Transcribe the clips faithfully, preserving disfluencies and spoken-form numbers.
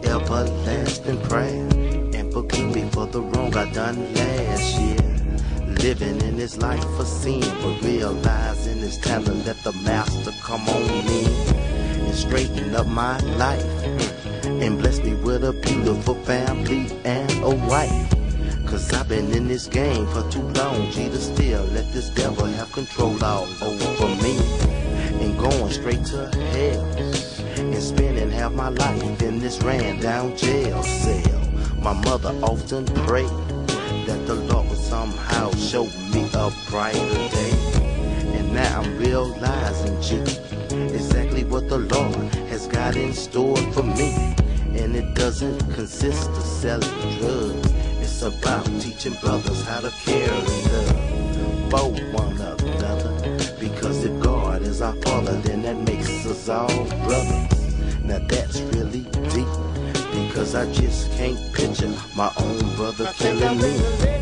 everlasting prayer, and forgive me for the wrong I done last year. Living in this life for sin, but realizing it's time to let the master come on in and straighten up my life, and bless me with a beautiful family and a wife. Cause I've been in this game for too long, G, to still let this devil have control all over me, and going straight to hell, and spending half my life in this ran down jail cell. My mother often prayed that the Lord would somehow show me a brighter day, and now I'm realizing, G, exactly what the Lord has got in store for me. And it doesn't consist of selling drugs, it's about teaching brothers how to care and love for one another. Because if God is our Father, then that makes us all brothers. Now that's really deep, because I just can't picture my own brother killing me.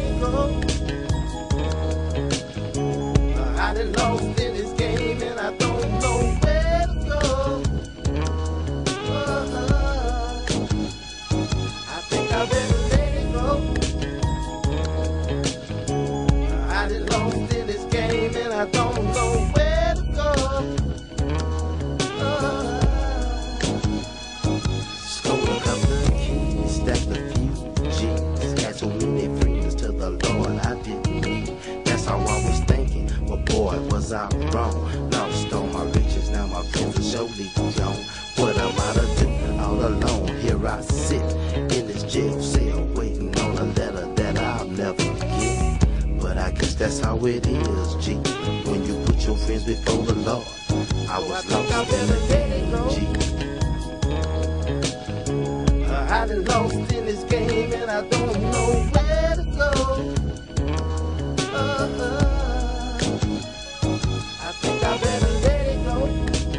I done lost in this game and I don't know where to go. Uh, I think I better let it go. I done lost in this game and I don't know where to go. Uh, Stole a couple of keys, stacked a few G's, had so many friends to the Lord I didn't need. That's how I was thinking, but boy was I wrong. Lost all my riches, now my friends are surely gone. What am I to do all alone? Here I sit in this jail cell, waiting on a letter that I'll never get. But I guess that's how it is, G, when you put your friends before the Lord. I was lost in the game, G. I done lost in this game and I don't know where to go. Uh, uh, I think I better let it go.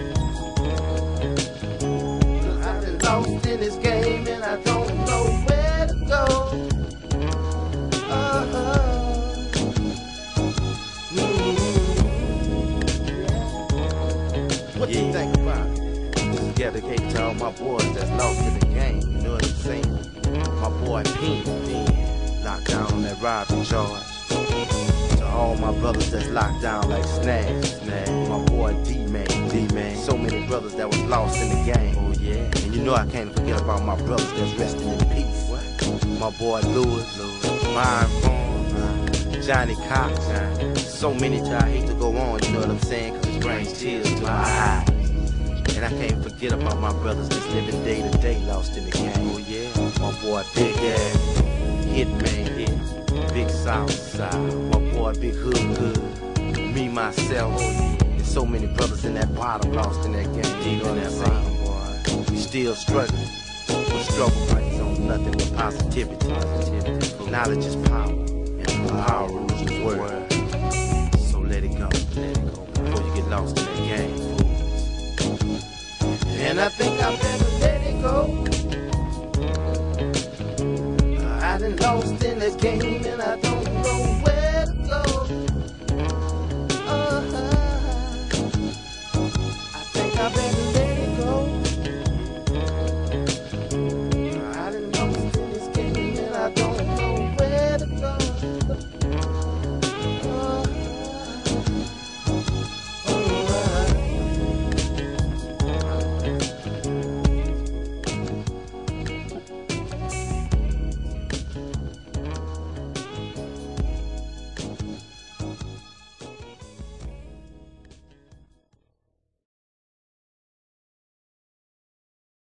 I done lost in this game and I don't know where to go. Uh, uh, mm-hmm. What yeah. you think about it? This is dedicated to all my boys that's lost in the game. You know what I'm saying? My boy P, locked down on that robbery charge. To all my brothers that's locked down like Snag, Snag. My boy D-Man, D-Man. So many brothers that was lost in the game. Oh yeah. And you know I can't forget about my brothers that's resting in peace. What? My boy Lewis, Lewis. Byron Vaughn, Johnny Cox. Johnny. So many, I hate to go on, you know what I'm saying? Cause it brings tears to my eyes. And I can't forget about my brothers that's living day to day lost in the game. Oh yeah, my boy Big Ass, Hitman Hit, Big South Side, my boy Big Hood Hood, me myself, oh yeah. And so many brothers in that bottom lost in that game. You know what I'm saying, boy? We still struggling, but struggle fights on nothing but positivity. Positivity. Knowledge is power, and power rules the world. So let it go, let it go before you get lost in that game. And I think I better let it go. I done lost in this game and I